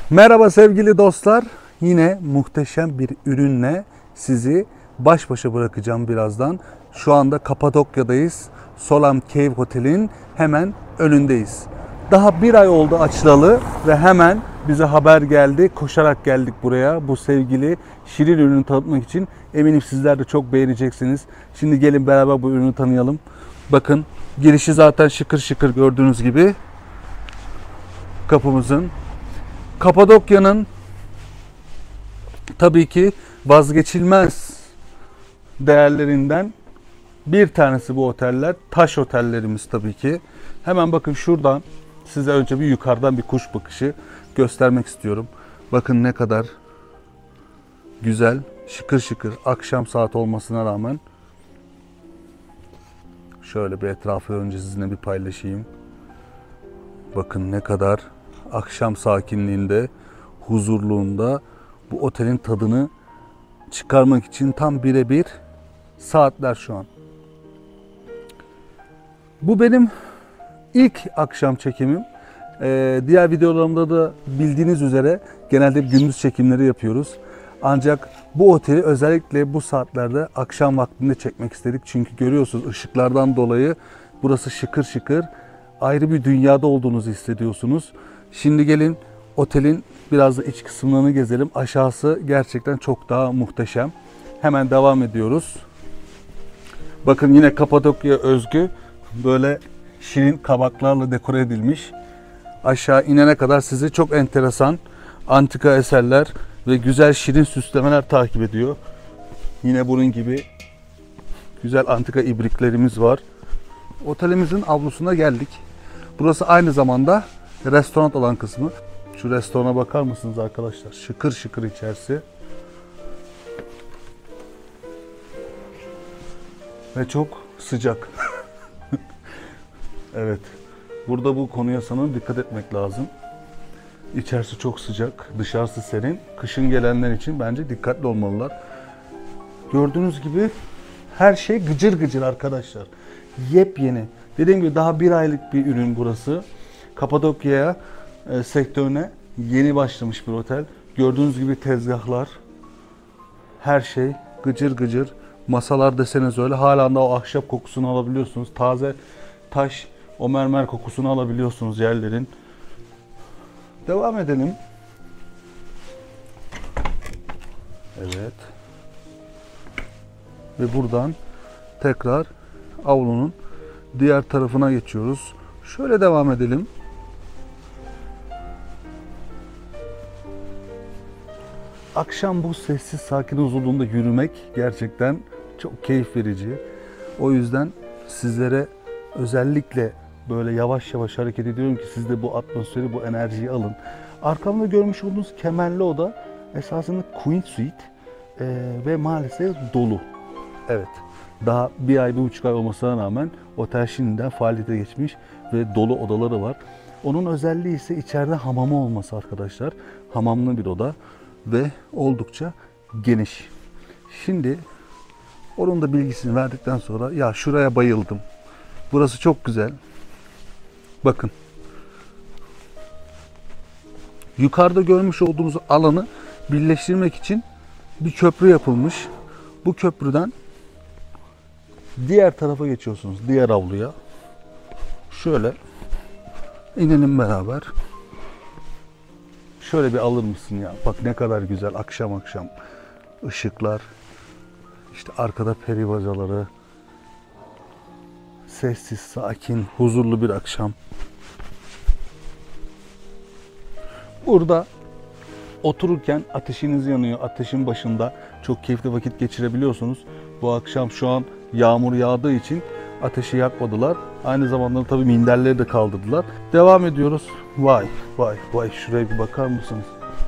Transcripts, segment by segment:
Merhaba sevgili dostlar. Yine muhteşem bir ürünle sizi baş başa bırakacağım birazdan. Şu anda Kapadokya'dayız. Solam Cave Hotel'in hemen önündeyiz. Daha bir ay oldu açılalı ve hemen bize haber geldi. Koşarak geldik buraya. Bu sevgili şirin ürünü tanıtmak için. Eminim sizler de çok beğeneceksiniz. Şimdi gelin beraber bu ürünü tanıyalım. Bakın girişi zaten şıkır şıkır gördüğünüz gibi. Kapımızın. Kapadokya'nın tabii ki vazgeçilmez değerlerinden bir tanesi bu oteller. Taş otellerimiz tabii ki. Hemen bakın şuradan size önce bir yukarıdan bir kuş bakışı göstermek istiyorum. Bakın ne kadar güzel, şıkır şıkır akşam saat olmasına rağmen. Şöyle bir etrafı önce sizinle bir paylaşayım. Bakın ne kadar akşam sakinliğinde, huzurluğunda bu otelin tadını çıkarmak için tam birebir saatler şu an. Bu benim ilk akşam çekimim. Diğer videolarımda da bildiğiniz üzere genelde gündüz çekimleri yapıyoruz. Ancak bu oteli özellikle bu saatlerde akşam vaktinde çekmek istedik. Çünkü görüyorsunuz ışıklardan dolayı burası şıkır şıkır, ayrı bir dünyada olduğunuzu hissediyorsunuz. Şimdi gelin otelin biraz da iç kısımlarını gezelim. Aşağısı gerçekten çok daha muhteşem. Hemen devam ediyoruz. Bakın yine Kapadokya özgü böyle şirin kabaklarla dekore edilmiş. Aşağı inene kadar sizi çok enteresan antika eserler ve güzel şirin süslemeler takip ediyor. Yine bunun gibi güzel antika ibriklerimiz var. Otelimizin avlusuna geldik. Burası aynı zamanda restoran olan kısmı. Şu restorana bakar mısınız arkadaşlar? Şıkır şıkır içerisi. Ve çok sıcak. Evet. Burada bu konuya sanırım dikkat etmek lazım. İçerisi çok sıcak, dışarısı serin. Kışın gelenler için bence dikkatli olmalılar. Gördüğünüz gibi her şey gıcır gıcır arkadaşlar. Yepyeni. Dediğim gibi daha bir aylık bir ürün burası. Kapadokya'ya sektörüne yeni başlamış bir otel. Gördüğünüz gibi tezgahlar, her şey gıcır gıcır. Masalar deseniz öyle. Hala da o ahşap kokusunu alabiliyorsunuz. Taze taş, o mermer kokusunu alabiliyorsunuz yerlerin. Devam edelim. Evet. Ve buradan tekrar avlunun diğer tarafına geçiyoruz. Şöyle devam edelim. Akşam bu sessiz sakin huzurluğunda yürümek gerçekten çok keyif verici. O yüzden sizlere özellikle böyle yavaş yavaş hareket ediyorum ki siz de bu atmosferi, bu enerjiyi alın. Arkamda görmüş olduğunuz kemerli oda esasında Queen Suite ve maalesef dolu. Evet, daha bir ay, 1,5 ay olmasına rağmen otel şimdiden faaliyete geçmiş ve dolu odaları var. Onun özelliği ise içeride hamamı olması arkadaşlar. Hamamlı bir oda ve oldukça geniş. Şimdi onun da bilgisini verdikten sonra ya şuraya bayıldım. Burası çok güzel. Bakın. Yukarıda görmüş olduğunuz alanı birleştirmek için bir köprü yapılmış. Bu köprüden diğer tarafa geçiyorsunuz. Diğer avluya. Şöyle inelim beraber. Şöyle bir alır mısın ya? Bak ne kadar güzel akşam akşam ışıklar. İşte arkada peri bacaları. Sessiz, sakin, huzurlu bir akşam. Burada otururken ateşiniz yanıyor. Ateşin başında çok keyifli vakit geçirebiliyorsunuz. Bu akşam şu an yağmur yağdığı için ateşi yakmadılar. Aynı zamanda tabii minderleri de kaldırdılar. Devam ediyoruz. Vay vay vay, şuraya bir bakar mısınız?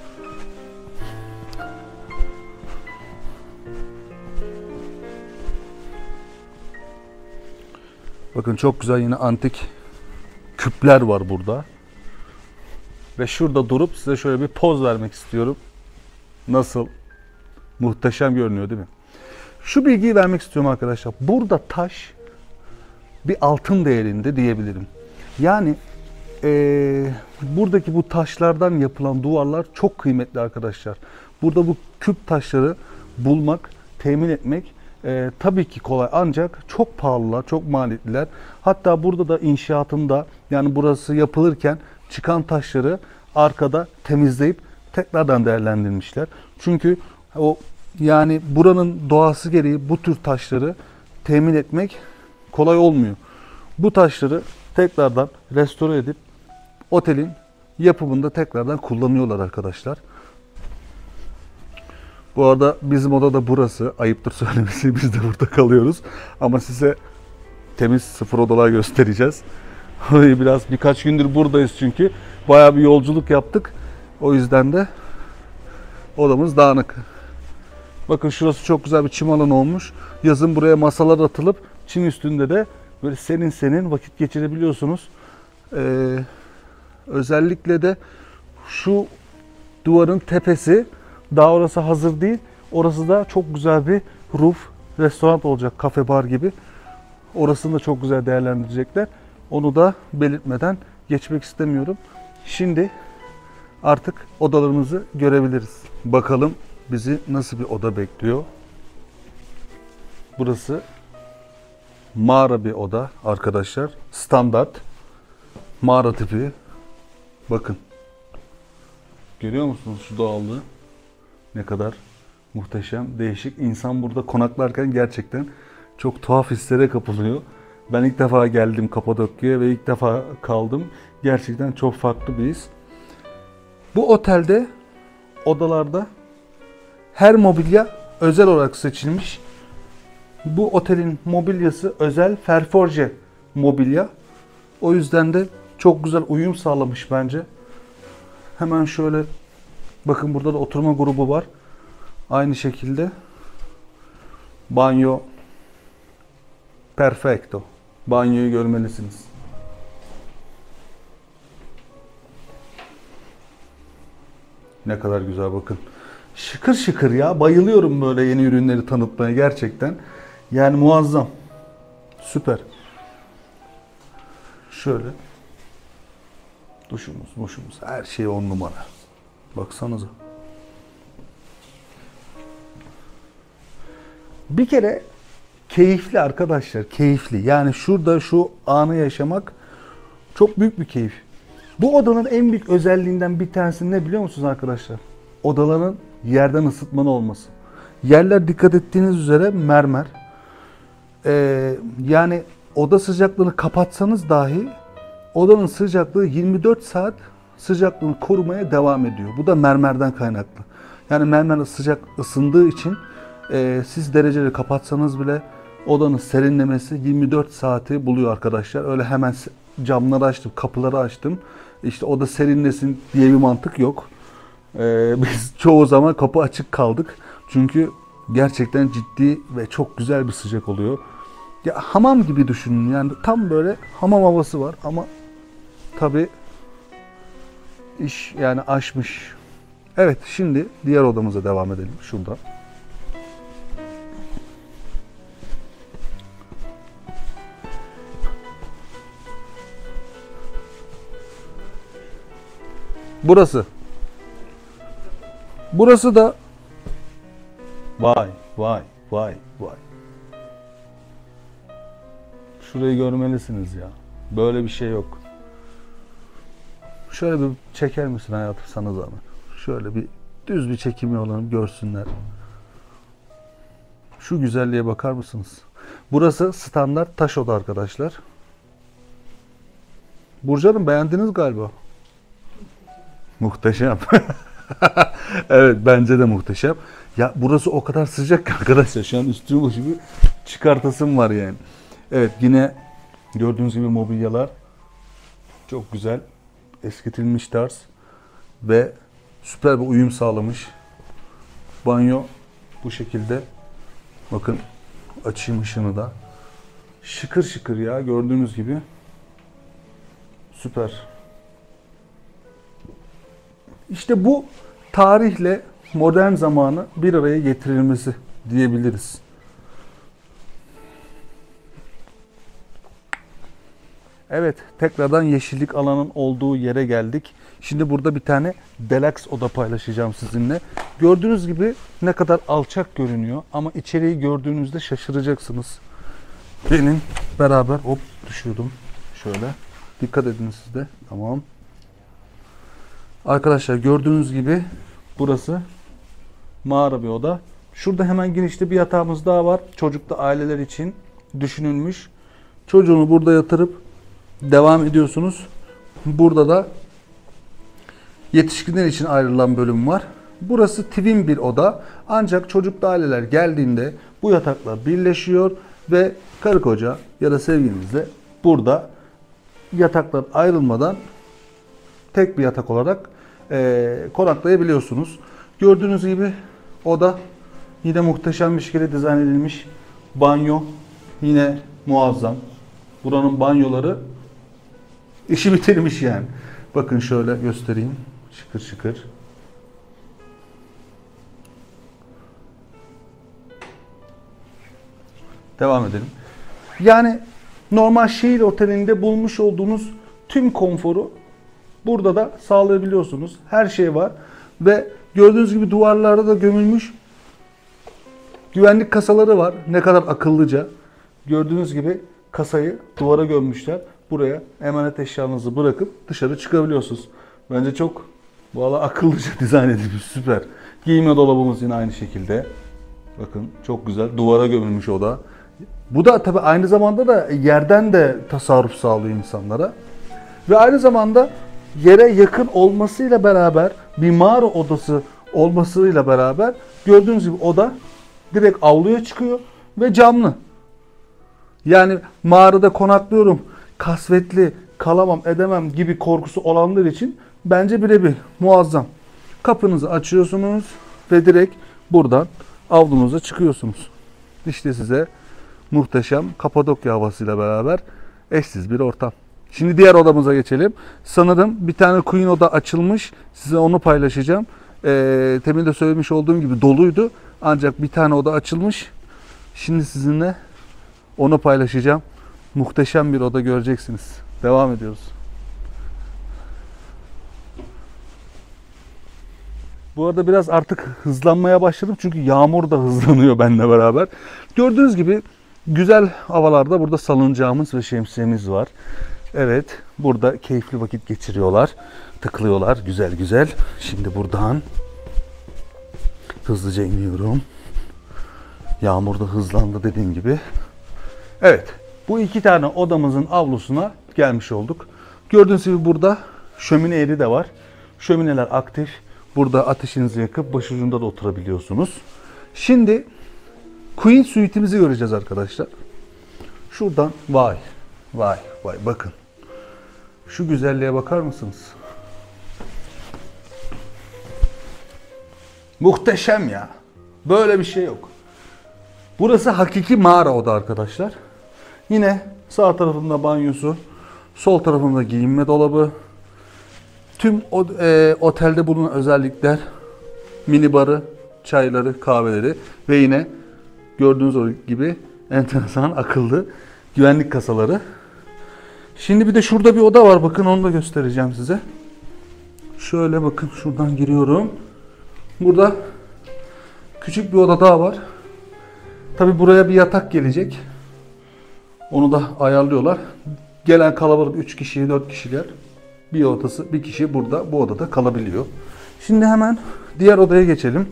Bakın çok güzel yine antik küpler var burada. Ve şurada durup size şöyle bir poz vermek istiyorum. Nasıl? Muhteşem görünüyor değil mi? Şu bilgiyi vermek istiyorum arkadaşlar. Burada taş bir altın değerinde diyebilirim. Yani buradaki bu taşlardan yapılan duvarlar çok kıymetli arkadaşlar. Burada bu küp taşları bulmak, temin etmek tabii ki kolay ancak çok pahalılar, çok maliyetliler. Hatta burada da inşaatında, yani burası yapılırken çıkan taşları arkada temizleyip tekrardan değerlendirmişler. Çünkü o, yani buranın doğası gereği bu tür taşları temin etmek kolay olmuyor. Bu taşları tekrardan restore edip otelin yapımında tekrardan kullanıyorlar arkadaşlar. Bu arada bizim oda da burası. Ayıptır söylemesi, biz de burada kalıyoruz. Ama size temiz sıfır odalar göstereceğiz. Birkaç gündür buradayız çünkü. Bayağı bir yolculuk yaptık. O yüzden de odamız dağınık. Bakın şurası çok güzel bir çim alanı olmuş. Yazın buraya masalar atılıp çim üstünde de böyle senin senin vakit geçirebiliyorsunuz. Özellikle de şu duvarın tepesi, daha orası hazır değil. Orası da çok güzel bir roof restoran olacak, kafe bar gibi. Orasını da çok güzel değerlendirecekler. Onu da belirtmeden geçmek istemiyorum. Şimdi artık odalarımızı görebiliriz. Bakalım bizi nasıl bir oda bekliyor. Burası mağara bir oda arkadaşlar. Standart mağara tipi. Bakın. Görüyor musunuz şu doğallığı? Ne kadar muhteşem, değişik. İnsan burada konaklarken gerçekten çok tuhaf hislere kapılıyor. Ben ilk defa geldim Kapadokya'ya ve ilk defa kaldım. Gerçekten çok farklı bir his. Bu otelde, odalarda her mobilya özel olarak seçilmiş. Bu otelin mobilyası özel Ferforje mobilya. O yüzden de çok güzel uyum sağlamış bence. Hemen şöyle bakın, burada da oturma grubu var. Aynı şekilde banyo perfecto. Banyoyu görmelisiniz. Ne kadar güzel bakın. Şıkır şıkır ya. Bayılıyorum böyle yeni ürünleri tanıtmaya gerçekten. Yani muazzam. Süper. Şöyle. Duşumuz, her şey 10 numara. Baksanıza. Bir kere keyifli arkadaşlar, keyifli. Yani şurada şu anı yaşamak çok büyük bir keyif. Bu odanın en büyük özelliğinden bir tanesi ne biliyor musunuz arkadaşlar? Odaların yerden ısıtmalı olması. Yerler dikkat ettiğiniz üzere mermer. Yani oda sıcaklığını kapatsanız dahi odanın sıcaklığı 24 saat sıcaklığını korumaya devam ediyor. Bu da mermerden kaynaklı. Yani mermer sıcak ısındığı için siz dereceleri kapatsanız bile odanın serinlemesi 24 saati buluyor arkadaşlar. Öyle hemen camları açtım, kapıları açtım, İşte oda serinlesin diye bir mantık yok. Biz çoğu zaman kapı açık kaldık. Çünkü gerçekten ciddi ve çok güzel bir sıcak oluyor. Ya hamam gibi düşünün. Yani tam böyle hamam havası var ama tabii iş yani aşmış. Evet, şimdi diğer odamıza devam edelim. Şurada. Burası. Burası da vay. Şurayı görmelisiniz ya. Böyle bir şey yok. Şöyle bir çeker misin hayatım, sana zahmet? Şöyle bir düz bir çekim yapalım, görsünler. Şu güzelliğe bakar mısınız? Burası standart taş oda arkadaşlar. Burcu Hanım, beğendiniz galiba. Muhteşem. Evet, bence de muhteşem. Ya burası o kadar sıcak ki arkadaşlar, şu an üstümü başımı çıkartasım var yani. Evet, yine gördüğünüz gibi mobilyalar çok güzel, eskitilmiş tarz ve süper bir uyum sağlamış. Banyo bu şekilde. Bakın, açayım ışığını da. Şıkır şıkır ya, gördüğünüz gibi. Süper. İşte bu tarihle modern zamanı bir araya getirilmesi diyebiliriz. Evet, tekrardan yeşillik alanın olduğu yere geldik. Şimdi burada bir tane deluxe oda paylaşacağım sizinle. Gördüğünüz gibi ne kadar alçak görünüyor ama içeriği gördüğünüzde şaşıracaksınız. Gelin beraber, hop düşüyordum. Şöyle dikkat edin siz de. Tamam. Arkadaşlar gördüğünüz gibi burası mağara bir oda. Şurada hemen girişte bir yatağımız daha var. Çocuklu aileler için düşünülmüş. Çocuğunu burada yatırıp devam ediyorsunuz. Burada da yetişkinler için ayrılan bölüm var. Burası twin bir oda. Ancak çocuklu aileler geldiğinde bu yataklar birleşiyor ve karı koca ya da sevgilinizle burada yataklar ayrılmadan tek bir yatak olarak konaklayabiliyorsunuz. Gördüğünüz gibi oda yine muhteşem bir şekilde dizayn edilmiş. Banyo yine muazzam. Buranın banyoları işi bitirmiş yani. Bakın şöyle göstereyim. Şıkır şıkır. Devam edelim. Yani normal şehir otelinde bulmuş olduğunuz tüm konforu burada da sağlayabiliyorsunuz. Her şey var. Ve gördüğünüz gibi duvarlarda da gömülmüş güvenlik kasaları var. Ne kadar akıllıca. Gördüğünüz gibi kasayı duvara gömmüşler. Buraya emanet eşyanızı bırakıp dışarı çıkabiliyorsunuz. Bence çok valla akıllıca dizayn edilmiş. Süper. Giyinme dolabımız yine aynı şekilde. Bakın çok güzel. Duvara gömülmüş oda. Bu da tabii aynı zamanda da yerden de tasarruf sağlıyor insanlara. Ve aynı zamanda yere yakın olmasıyla beraber bir mağara odası olmasıyla beraber gördüğünüz gibi oda direkt avluya çıkıyor ve camlı. Yani mağarada konaklıyorum, kasvetli, kalamam, edemem gibi korkusu olanlar için bence birebir muazzam. Kapınızı açıyorsunuz ve direkt buradan avlunuza çıkıyorsunuz. İşte size muhteşem Kapadokya havasıyla beraber eşsiz bir ortam. Şimdi diğer odamıza geçelim. Sanırım bir tane Queen oda açılmış. Size onu paylaşacağım. Temin de söylemiş olduğum gibi doluydu. Ancak bir tane oda açılmış. Şimdi sizinle onu paylaşacağım. Muhteşem bir oda göreceksiniz. Devam ediyoruz. Bu arada biraz artık hızlanmaya başladım. Çünkü yağmur da hızlanıyor benimle beraber. Gördüğünüz gibi güzel havalarda burada salıncağımız ve şemsiyemiz var. Evet, burada keyifli vakit geçiriyorlar. Tıklıyorlar güzel güzel. Şimdi buradan hızlıca iniyorum. Yağmur da hızlandı dediğim gibi. Evet, bu iki tane odamızın avlusuna gelmiş olduk. Gördüğünüz gibi burada şömine yeri de var. Şömineler aktif. Burada ateşinizi yakıp başucunda da oturabiliyorsunuz. Şimdi Queen suite'imizi göreceğiz arkadaşlar. Şuradan vay bakın. Şu güzelliğe bakar mısınız? Muhteşem ya. Böyle bir şey yok. Burası hakiki mağara oda arkadaşlar. Yine sağ tarafında banyosu, sol tarafında giyinme dolabı. Tüm otelde bulunan özellikler, minibarı, çayları, kahveleri ve yine gördüğünüz gibi enteresan, akıllı güvenlik kasaları. Şimdi bir de şurada bir oda var. Bakın onu da göstereceğim size. Şöyle bakın şuradan giriyorum. Burada küçük bir oda daha var. Tabi buraya bir yatak gelecek. Onu da ayarlıyorlar. Gelen kalabalık 3 kişi, 4 kişiler. Bir odası, bir kişi burada bu odada kalabiliyor. Şimdi hemen diğer odaya geçelim.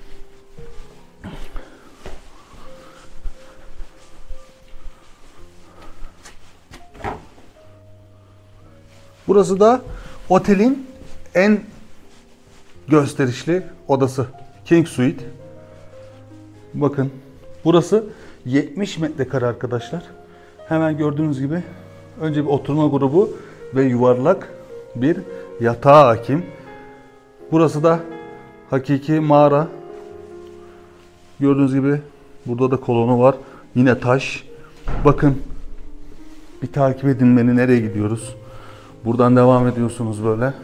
Burası da otelin en gösterişli odası. King Suite. Bakın burası 70 metrekare arkadaşlar. Hemen gördüğünüz gibi önce bir oturma grubu ve yuvarlak bir yatağa hakim. Burası da hakiki mağara. Gördüğünüz gibi burada da kolonu var. Yine taş. Bakın bir takip edin beni, nereye gidiyoruz. Buradan devam ediyorsunuz böyle.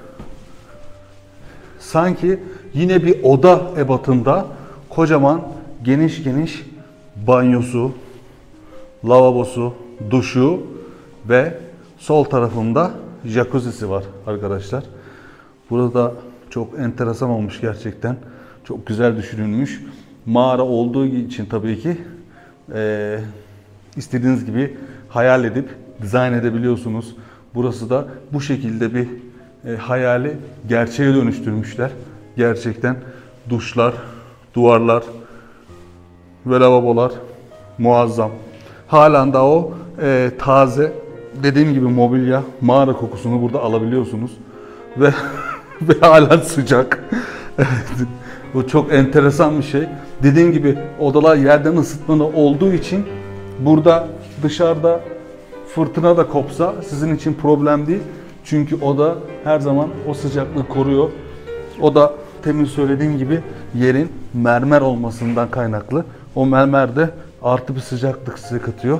Sanki yine bir oda ebatında kocaman geniş banyosu, lavabosu, duşu ve Sol tarafında jacuzzi'si var arkadaşlar. Burada çok enteresan olmuş gerçekten. Çok güzel düşünülmüş. Mağara olduğu için tabii ki istediğiniz gibi hayal edip dizayn edebiliyorsunuz. Burası da bu şekilde bir hayali gerçeğe dönüştürmüşler. Gerçekten duşlar, duvarlar ve lavabolar muazzam. Halen daha o taze, dediğim gibi mobilya, mağara kokusunu burada alabiliyorsunuz. Ve halen sıcak. Bu çok enteresan bir şey. Dediğim gibi odalar yerden ısıtmalı olduğu için burada dışarıda fırtına da kopsa sizin için problem değil. Çünkü oda her zaman o sıcaklığı koruyor. O da temin söylediğim gibi yerin mermer olmasından kaynaklı. O mermer de artı bir sıcaklık size katıyor.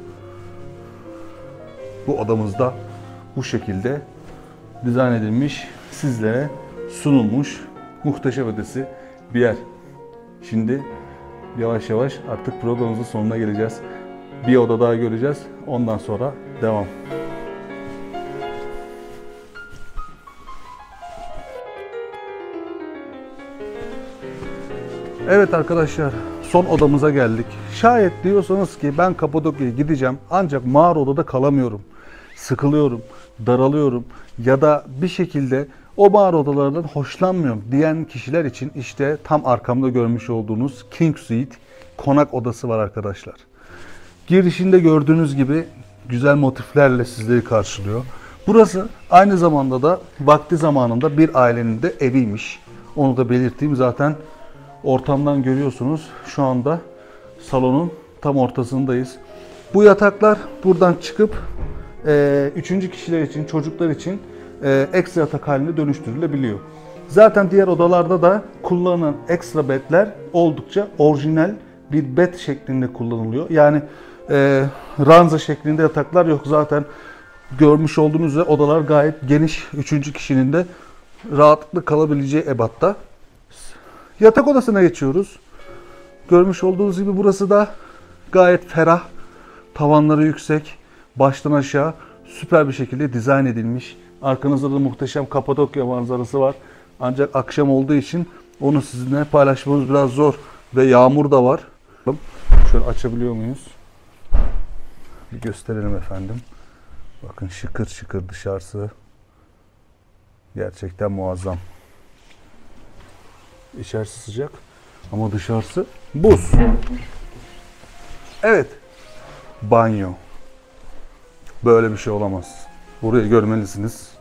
Bu odamızda bu şekilde dizayn edilmiş, sizlere sunulmuş muhteşem ötesi bir yer. Şimdi yavaş yavaş artık programımızın sonuna geleceğiz. Bir oda daha göreceğiz. Ondan sonra devam. Evet arkadaşlar, son odamıza geldik. Şayet diyorsanız ki ben Kapadokya'ya gideceğim ancak mağara odada kalamıyorum, sıkılıyorum, daralıyorum ya da bir şekilde o mağara odalarından hoşlanmıyorum diyen kişiler için işte tam arkamda görmüş olduğunuz King Suite konak odası var arkadaşlar. Girişinde gördüğünüz gibi güzel motiflerle sizleri karşılıyor. Burası aynı zamanda da vakti zamanında bir ailenin de eviymiş. Onu da belirteyim. Zaten ortamdan görüyorsunuz. Şu anda salonun tam ortasındayız. Bu yataklar buradan çıkıp üçüncü kişiler için, çocuklar için ekstra yatak haline dönüştürülebiliyor. Zaten diğer odalarda da kullanılan ekstra bedler oldukça orijinal bir bed şeklinde kullanılıyor. Yani ranza şeklinde yataklar yok. Zaten görmüş olduğunuz üzere odalar gayet geniş. Üçüncü kişinin de rahatlıkla kalabileceği ebatta. Yatak odasına geçiyoruz. Görmüş olduğunuz gibi burası da gayet ferah. Tavanları yüksek. Baştan aşağı süper bir şekilde dizayn edilmiş. Arkanızda da muhteşem Kapadokya manzarası var. Ancak akşam olduğu için onu sizinle paylaşmamız biraz zor. Ve yağmur da var. Şöyle açabiliyor muyuz? Bir gösterelim efendim. Bakın şıkır şıkır dışarısı. Gerçekten muazzam. İçerisi sıcak ama dışarısı buz. Evet. Banyo. Böyle bir şey olamaz. Burayı görmelisiniz.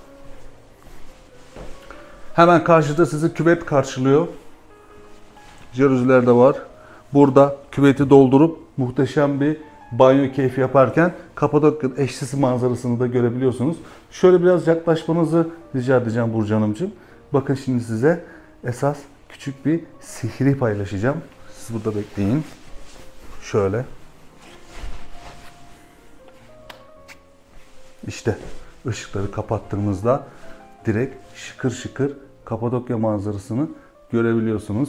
Hemen karşıda sizi küvet karşılıyor. Jaluziler de var. Burada küveti doldurup muhteşem bir banyo keyfi yaparken Kapadokya'nın eşsiz manzarasını da görebiliyorsunuz. Şöyle biraz yaklaşmanızı rica edeceğim Burcu Hanımcığım. Bakın şimdi size esas küçük bir sihri paylaşacağım. Siz burada bekleyin. Şöyle. İşte ışıkları kapattığımızda direkt şıkır şıkır Kapadokya manzarasını görebiliyorsunuz.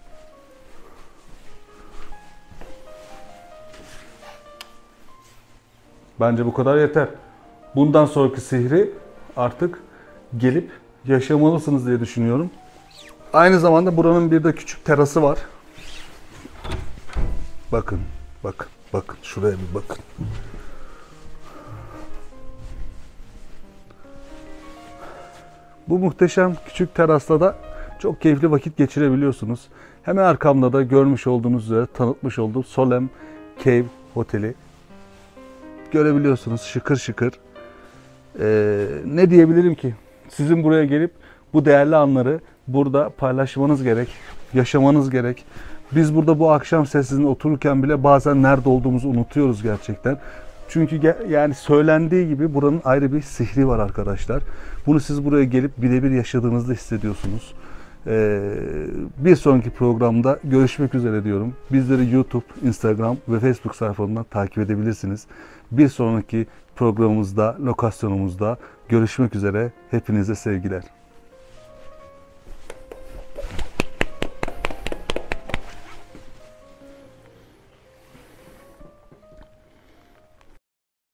Bence bu kadar yeter. Bundan sonraki sihri artık gelip yaşamalısınız diye düşünüyorum. Aynı zamanda buranın bir de küçük terası var. Bakın, bakın, bakın. Şuraya bir bakın. Bu muhteşem küçük terasta da çok keyifli vakit geçirebiliyorsunuz. Hemen arkamda da görmüş olduğunuz üzere tanıtmış olduğum Solem Cave Oteli görebiliyorsunuz. Şıkır şıkır. Ne diyebilirim ki? Sizin buraya gelip bu değerli anları burada paylaşmanız gerek, yaşamanız gerek. Biz burada bu akşam sessizliğinde otururken bile bazen nerede olduğumuzu unutuyoruz gerçekten. Çünkü yani söylendiği gibi buranın ayrı bir sihri var arkadaşlar. Bunu siz buraya gelip birebir yaşadığınızda hissediyorsunuz. Bir sonraki programda görüşmek üzere diyorum. Bizleri YouTube, Instagram ve Facebook sayfalarından takip edebilirsiniz. Bir sonraki programımızda, lokasyonumuzda görüşmek üzere. Hepinize sevgiler.